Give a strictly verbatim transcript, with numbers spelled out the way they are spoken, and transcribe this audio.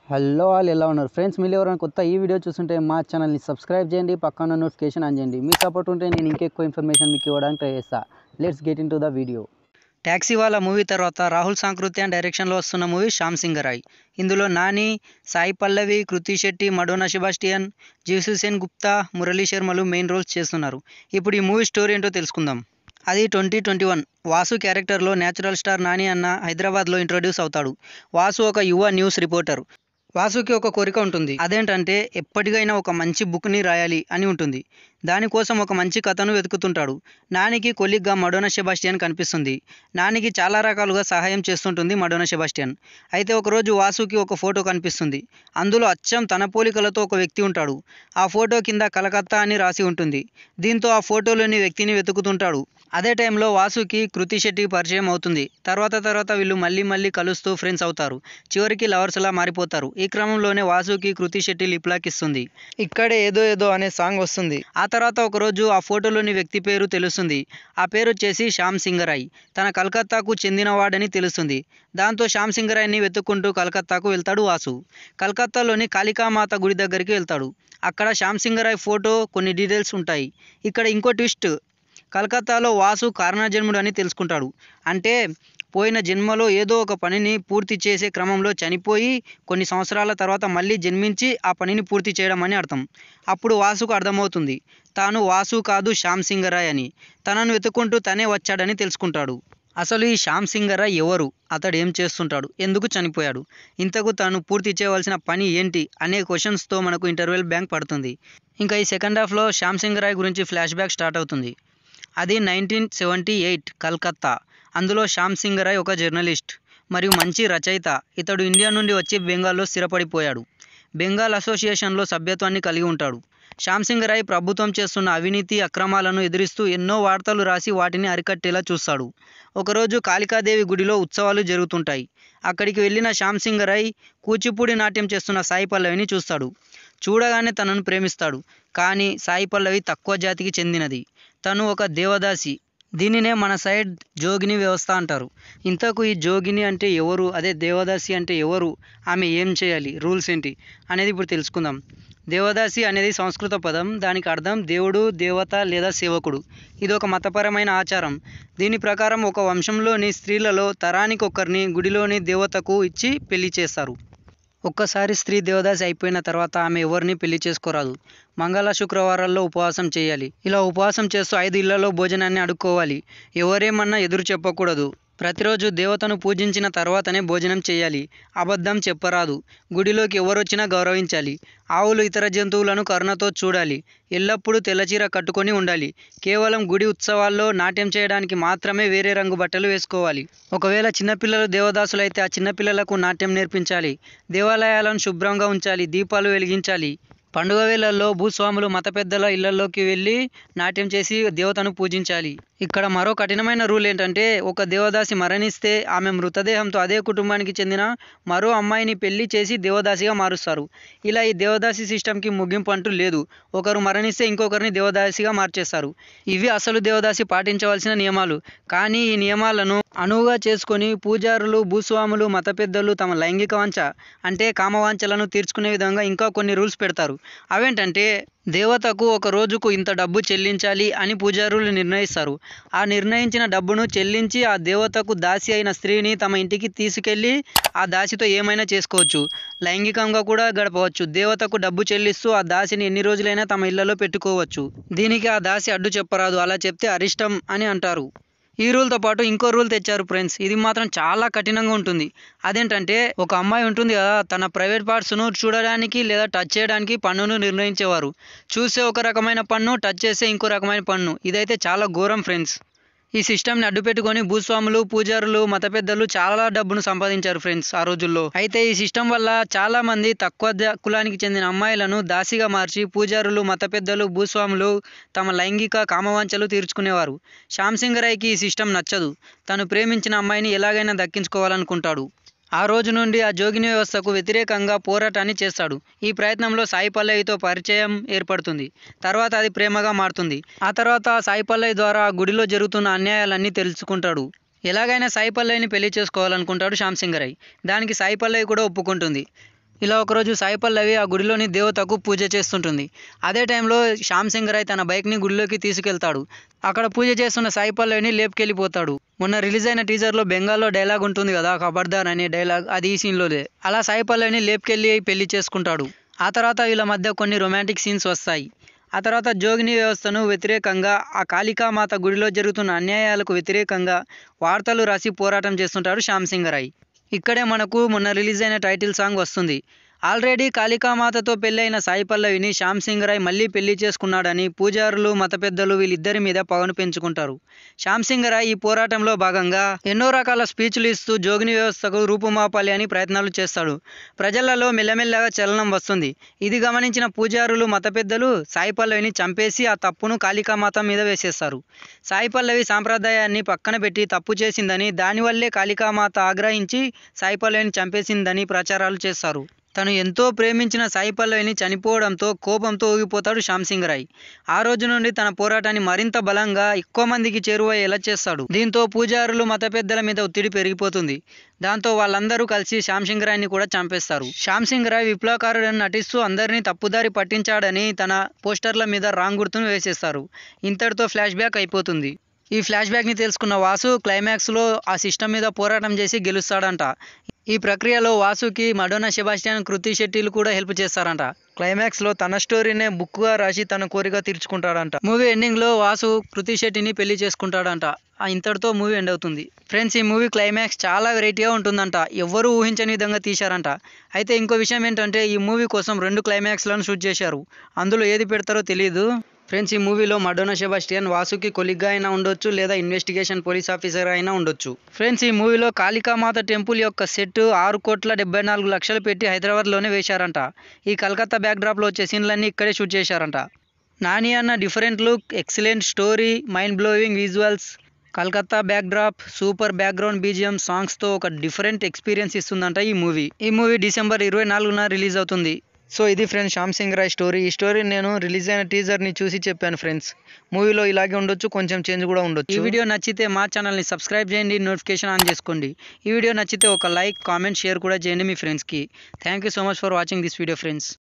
Hello all ఎలా ఉన్నారు friends? మీరు ఎవరైనా కొత్త ఈ వీడియో చూస్తుంటే మా ఛానల్ని సబ్స్క్రైబ్ చేయండి, పక్కన నోటిఫికేషన్ ఆన్ చేయండి. మీ సపోర్ట్ ఉంటే నేను ఇంకెక్కువ ఇన్ఫర్మేషన్ మీకు ఇవ్వడానికి ట్రై చేస్తా. Let's get into the video. Taxi వాళ్ళ మూవీ తర్వాత రాహుల్ సాంకృత్యాన్ డైరెక్షన్లో వస్తున్న మూవీ శ్యామ్ సింగరాయ్. ఇందులో నాని, సాయి పల్లవి, కృతి శెట్టి, మడోనా సెబాస్టియన్, జీసుసేన్ గుప్తా, మురళీ శర్మలు మెయిన్ రోల్స్ చేస్తున్నారు. ఇప్పుడు ఈ మూవీ స్టోరీ ఏంటో తెలుసుకుందాం. అది ట్వంటీ ట్వంటీ వన్ వాసు క్యారెక్టర్లో న్యాచురల్ స్టార్ నాని అన్న హైదరాబాద్లో ఇంట్రొడ్యూస్ అవుతాడు. వాసు ఒక యువ న్యూస్ రిపోర్టర్. వాసుకి ఒక కోరిక ఉంటుంది. అదేంటంటే ఎప్పటికైనా ఒక మంచి బుక్ని రాయాలి అని ఉంటుంది. దానికోసం ఒక మంచి కథను వెతుకుతుంటాడు. నానికి కొలిగ్గా మడోనా సెబాస్టియన్ కనిపిస్తుంది. నానికి చాలా రకాలుగా సహాయం చేస్తుంటుంది మడోనా సెబాస్టియన్. అయితే ఒకరోజు వాసుకి ఒక ఫోటో కనిపిస్తుంది. అందులో అచ్చం తన పోలికలతో ఒక వ్యక్తి ఉంటాడు. ఆ ఫోటో కింద కలకత్తా అని రాసి ఉంటుంది. దీంతో ఆ ఫోటోలోని వ్యక్తిని వెతుకుతుంటాడు. అదే టైంలో వాసుకి కృతి శెట్టి పరిచయం అవుతుంది. తర్వాత తర్వాత వీళ్ళు మళ్ళీ మళ్ళీ కలుస్తూ ఫ్రెండ్స్ అవుతారు. చివరికి లవర్స్లా మారిపోతారు. ఈ క్రమంలోనే వాసుకి కృతి శెట్టి లిప్లాక్ ఇస్తుంది. ఇక్కడే ఏదో ఏదో అనే సాంగ్ వస్తుంది. ఆ తర్వాత ఒకరోజు ఆ ఫోటోలోని వ్యక్తి పేరు తెలుస్తుంది. ఆ పేరు వచ్చేసి శ్యామ్ సింగరాయ్. తన కలకత్తాకు చెందినవాడని తెలుస్తుంది. దాంతో శ్యామ్ సింగరాయ్ని వెతుక్కుంటూ కలకత్తాకు వెళ్తాడు వాసు. కలకత్తాలోని కాళికామాత గుడి దగ్గరికి వెళ్తాడు. అక్కడ శ్యామ్ సింగరాయ్ ఫోటో, కొన్ని డీటెయిల్స్ ఉంటాయి. ఇక్కడ ఇంకో ట్విస్ట్, కలకత్తాలో వాసు కారణజన్ముడు అని తెలుసుకుంటాడు. అంటే పోయిన జన్మలో ఏదో ఒక పనిని పూర్తి చేసే క్రమంలో చనిపోయి కొన్ని సంవత్సరాల తర్వాత మళ్ళీ జన్మించి ఆ పనిని పూర్తి చేయడం అని అర్థం. అప్పుడు వాసుకు అర్థమవుతుంది తాను వాసు కాదు శ్యామ్ సింగరాయ్ అని. తనను వెతుక్కుంటూ తనే వచ్చాడని తెలుసుకుంటాడు. అసలు ఈ శ్యామ్ సింగరాయ్ ఎవరు? అతడు ఏం చేస్తుంటాడు? ఎందుకు చనిపోయాడు? ఇంతకు తాను పూర్తి చేయవలసిన పని ఏంటి అనే క్వశ్చన్స్తో మనకు ఇంటర్వెల్ బ్యాంక్ పడుతుంది. ఇంకా ఈ సెకండ్ హాఫ్లో శ్యామ్ సింగరాయ్ గురించి ఫ్లాష్ బ్యాక్ స్టార్ట్ అవుతుంది. అది నైన్టీన్ సెవెంటీ ఎయిట్ కలకత్తా. అందులో శ్యామ్ సింగరాయ్ ఒక జర్నలిస్ట్ మరియు మంచి రచయిత. ఇతడు ఇండియా నుండి వచ్చి బెంగాల్లో స్థిరపడిపోయాడు. బెంగాల్ అసోసియేషన్లో సభ్యత్వాన్ని కలిగి ఉంటాడు. శ్యామ్ సింగరాయ్ ప్రభుత్వం చేస్తున్న అవినీతి అక్రమాలను ఎదిరిస్తూ ఎన్నో వార్తలు రాసి వాటిని అరికట్టేలా చూస్తాడు. ఒకరోజు కాళికాదేవి గుడిలో ఉత్సవాలు జరుగుతుంటాయి. అక్కడికి వెళ్ళిన శ్యామ్ సింగరాయ్ కూచిపూడి నాట్యం చేస్తున్న సాయి పల్లవిని చూస్తాడు. చూడగానే తనను ప్రేమిస్తాడు. కానీ సాయి పల్లవి తక్కువ జాతికి చెందినది. తను ఒక దేవదాసి. దీనినే మన సైడ్ జోగిని వ్యవస్థ అంటారు. ఇంతకు ఈ జోగిని అంటే ఎవరు? అదే దేవదాసి అంటే ఎవరు? ఆమె ఏం చేయాలి? రూల్స్ ఏంటి అనేది ఇప్పుడు తెలుసుకుందాం. దేవదాసి అనేది సంస్కృత పదం. దానికి అర్థం దేవుడు, దేవత లేదా సేవకుడు. ఇది ఒక మతపరమైన ఆచారం. దీని ప్రకారం ఒక వంశంలోని స్త్రీలలో తరానికి ఒకరిని గుడిలోని దేవతకు ఇచ్చి పెళ్లి చేస్తారు. ఒక్కసారి స్త్రీ దేవదాసి అయిపోయిన తర్వాత ఆమె ఎవరిని పెళ్లి చేసుకోరాదు. మంగళ శుక్రవారాల్లో ఉపవాసం చేయాలి. ఇలా ఉపవాసం చేస్తూ ఐదు ఇళ్లలో భోజనాన్ని అడుక్కోవాలి. ఎవరేమన్నా ఎదురు చెప్పకూడదు. ప్రతిరోజు దేవతను పూజించిన తర్వాతనే భోజనం చేయాలి. అబద్ధం చెప్పరాదు. గుడిలోకి ఎవరొచ్చినా గౌరవించాలి. ఆవులు ఇతర జంతువులను కరుణతో చూడాలి. ఎల్లప్పుడూ తెల్లచీర కట్టుకొని ఉండాలి. కేవలం గుడి ఉత్సవాల్లో నాట్యం చేయడానికి మాత్రమే వేరే రంగు బట్టలు వేసుకోవాలి. ఒకవేళ చిన్నపిల్లలు దేవదాసులైతే ఆ చిన్నపిల్లలకు నాట్యం నేర్పించాలి. దేవాలయాలను శుభ్రంగా ఉంచాలి. దీపాలు వెలిగించాలి. పండుగ వేళల్లో భూస్వాములు మత పెద్దల ఇళ్లలోకి వెళ్ళి నాట్యం చేసి దేవతను పూజించాలి. ఇక్కడ మరో కఠినమైన రూల్ ఏంటంటే, ఒక దేవదాసి మరణిస్తే ఆమె మృతదేహంతో అదే కుటుంబానికి చెందిన మరో అమ్మాయిని పెళ్లి చేసి దేవదాసిగా మారుస్తారు. ఇలా ఈ దేవదాసి సిస్టమ్కి ముగింపు అంటూ లేదు. ఒకరు మరణిస్తే ఇంకొకరిని దేవదాసిగా మార్చేస్తారు. ఇవి అసలు దేవదాసి పాటించవలసిన నియమాలు. కానీ ఈ నియమాలను అనువుగా చేసుకొని పూజారులు, భూస్వాములు, మత పెద్దలు తమ లైంగిక వాంఛ అంటే కామవాంఛలను తీర్చుకునే విధంగా ఇంకా కొన్ని రూల్స్ పెడతారు. అవేంటంటే, దేవతకు ఒక రోజుకు ఇంత డబ్బు చెల్లించాలి అని పూజారులు నిర్ణయిస్తారు. ఆ నిర్ణయించిన డబ్బును చెల్లించి ఆ దేవతకు దాసి అయిన స్త్రీని తమ ఇంటికి తీసుకెళ్ళి ఆ దాసితో ఏమైనా చేసుకోవచ్చు. లైంగికంగా కూడా గడపవచ్చు. దేవతకు డబ్బు చెల్లిస్తూ ఆ దాసిని ఎన్ని రోజులైనా తమ ఇళ్లలో పెట్టుకోవచ్చు. దీనికి ఆ దాసి అడ్డు చెప్పరాదు. అలా చెప్తే అరిష్టం అని అంటారు. ఈ రూల్తో పాటు ఇంకో రూల్ తెచ్చారు ఫ్రెండ్స్. ఇది మాత్రం చాలా కఠినంగా ఉంటుంది. అదేంటంటే, ఒక అమ్మాయి ఉంటుంది కదా, తన ప్రైవేట్ పార్ట్స్ను చూడడానికి లేదా టచ్ చేయడానికి పన్నును నిర్ణయించేవారు. చూస్తే ఒక రకమైన పన్ను, టచ్ చేస్తే ఇంకో రకమైన పన్ను. ఇదైతే చాలా ఘోరం ఫ్రెండ్స్. ఈ సిస్టమ్ని అడ్డుపెట్టుకొని భూస్వాములు, పూజారులు, మత పెద్దలు చాలా డబ్బును సంపాదించారు ఫ్రెండ్స్ ఆ రోజుల్లో. అయితే ఈ సిస్టమ్ వల్ల చాలా మంది తక్కువ కులానికి చెందిన అమ్మాయిలను దాసిగా మార్చి పూజారులు, మత పెద్దలు, భూస్వాములు తమ లైంగిక కామవాంఛలు తీర్చుకునేవారు. శ్యామ్ సింగరాయ్కి ఈ సిస్టమ్ నచ్చదు. తను ప్రేమించిన అమ్మాయిని ఎలాగైనా దక్కించుకోవాలనుకుంటాడు. ఆ రోజు నుండి ఆ జోగిని వ్యవస్థకు వ్యతిరేకంగా పోరాటాన్ని చేస్తాడు. ఈ ప్రయత్నంలో సాయి పల్లవితో పరిచయం ఏర్పడుతుంది. తర్వాత అది ప్రేమగా మారుతుంది. ఆ తర్వాత సాయి పల్లవి ద్వారా ఆ గుడిలో జరుగుతున్న అన్యాయాలన్నీ తెలుసుకుంటాడు. ఎలాగైనా సాయి పల్లవిని పెళ్లి చేసుకోవాలనుకుంటాడు శ్యామ్ సింగరాయ్. దానికి సాయి పల్లవి కూడా ఒప్పుకుంటుంది. ఇలా ఒకరోజు సాయి పల్లవి ఆ గుడిలోని దేవతకు పూజ చేస్తుంటుంది. అదే టైంలో శ్యామ్ సింగ్ రాయ్ తన బైక్ని గుడిలోకి తీసుకెళ్తాడు. అక్కడ పూజ చేస్తున్న సాయి పల్లవిని లేపుకెళ్ళిపోతాడు. మొన్న రిలీజ్ అయిన టీజర్లో బెంగాల్లో డైలాగ్ ఉంటుంది కదా, ఖబర్దార్ అనే డైలాగ్, అది ఈ సీన్లోదే. అలా సాయి పల్లవిని లేపుకెళ్ళి పెళ్లి చేసుకుంటాడు. ఆ తర్వాత వీళ్ళ మధ్య కొన్ని రొమాంటిక్ సీన్స్ వస్తాయి. ఆ తర్వాత జోగిని వ్యవస్థను వ్యతిరేకంగా, ఆ కాళికామాత గుడిలో జరుగుతున్న అన్యాయాలకు వ్యతిరేకంగా వార్తలు రాసి పోరాటం చేస్తుంటాడు శ్యామ్ సింగ్ రాయ్. ఇక్కడే మనకు మొన్న రిలీజ్ అయిన టైటిల్ సాంగ్ వస్తుంది. ఆల్రెడీ కాళికామాతతో పెళ్ళైన సాయి పల్లవిని శ్యామ్ సింగ్ రాయ్ మళ్ళీ పెళ్లి చేసుకున్నాడని పూజారులు, మత పెద్దలు వీళ్ళిద్దరి మీద పగను పెంచుకుంటారు. శ్యామ్ సింగ్ రాయ్ ఈ పోరాటంలో భాగంగా ఎన్నో రకాల స్పీచ్లు ఇస్తూ జోగిని వ్యవస్థకు రూపుమాపాలి అని ప్రయత్నాలు చేస్తాడు. ప్రజలలో మెల్లమెల్లగా చలనం వస్తుంది. ఇది గమనించిన పూజారులు, మత పెద్దలు సాయి పల్లవిని చంపేసి ఆ తప్పును కాళికామాత మీద వేసేస్తారు. సాయి పల్లవి సాంప్రదాయాన్ని పక్కన పెట్టి తప్పు చేసిందని, దానివల్లే కాళికామాత ఆగ్రహించి సాయి పల్లవిని చంపేసిందని ప్రచారాలు చేస్తారు. తను ఎంతో ప్రేమించిన సాయి పల్లవిని చనిపోవడంతో కోపంతో ఊగిపోతాడు శ్యామ్ సింగ్ రాయ్. ఆ రోజు నుండి తన పోరాటాన్ని మరింత బలంగా ఎక్కువ మందికి చేరువయ్యేలా చేస్తాడు. దీంతో పూజారులు, మత పెద్దల మీద ఒత్తిడి పెరిగిపోతుంది. దాంతో వాళ్ళందరూ కలిసి శ్యామ్ సింగ్ రాయ్ని కూడా చంపేస్తారు. శ్యామ్ సింగ్ రాయ్ విప్లవకారుడని నటిస్తూ అందరినీ తప్పుదారి పట్టించాడని తన పోస్టర్ల మీద రాంగ్ గుర్తును వేసేస్తారు. ఇంతటితో ఫ్లాష్ బ్యాక్ అయిపోతుంది. ఈ ఫ్లాష్ బ్యాక్ని తెలుసుకున్న వాసు క్లైమాక్స్లో ఆ సిస్టమ్ మీద పోరాటం చేసి గెలుస్తాడంట. ఈ ప్రక్రియలో వాసుకి మడోనా సెబాస్టియన్, కృతి శెట్టిలు కూడా హెల్ప్ చేస్తారంట. క్లైమాక్స్లో తన స్టోరీనే బుక్గా రాసి తన కోరిక తీర్చుకుంటాడంట. మూవీ ఎండింగ్లో వాసు కృతి శెట్టిని పెళ్లి చేసుకుంటాడంట. ఇంతటితో మూవీ ఎండ్ అవుతుంది. ఫ్రెండ్స్, ఈ మూవీ క్లైమాక్స్ చాలా వెరైటీగా ఉంటుందంట. ఎవ్వరూ ఊహించని విధంగా తీశారంట. అయితే ఇంకో విషయం ఏంటంటే ఈ మూవీ కోసం రెండు క్లైమాక్స్లను షూట్ చేశారు. అందులో ఏది పెడతారో తెలియదు. ఫ్రెండ్స్, ఈ మూవీలో మడోనా సెబాస్టియన్ వాసుకి కొలిగ్గా అయినా ఉండొచ్చు, లేదా ఇన్వెస్టిగేషన్ పోలీస్ ఆఫీసర్ అయినా ఉండొచ్చు. ఫ్రెండ్స్, ఈ మూవీలో కాళికామాత టెంపుల్ యొక్క సెట్ ఆరు కోట్ల డెబ్బై నాలుగు లక్షలు పెట్టి హైదరాబాద్లోనే వేశారంట. ఈ కలకత్తా బ్యాక్డ్రాప్లో వచ్చే సీన్లన్నీ ఇక్కడే షూట్ చేశారంట. నాని అన్న different look, excellent story, mind blowing visuals, Calcutta backdrop, super background BGM సాంగ్స్తో ఒక డిఫరెంట్ ఎక్స్పీరియన్స్ ఇస్తుందంట ఈ మూవీ. ఈ మూవీ డిసెంబర్ ఇరవై నాలుగున రిలీజ్ అవుతుంది. సో ఇది ఫ్రెండ్స్ శ్యామ్ సింగ్ రాయ్ స్టోరీ. ఈ స్టోరీ నేను రిలీజ్ అయిన టీజర్ని చూసి చెప్పాను ఫ్రెండ్స్. మూవీలో ఇలాగే ఉండొచ్చు, కొంచెం చేంజ్ కూడా ఉండొచ్చు. ఈ వీడియో నచ్చితే మా ఛానల్ని సబ్స్క్రైబ్ చేయండి, నోటిఫికేషన్ ఆన్ చేసుకోండి. ఈ వీడియో నచ్చితే ఒక లైక్, కామెంట్, షేర్ కూడా చేయండి మీ ఫ్రెండ్స్కి. Thank you so much for watching this video friends.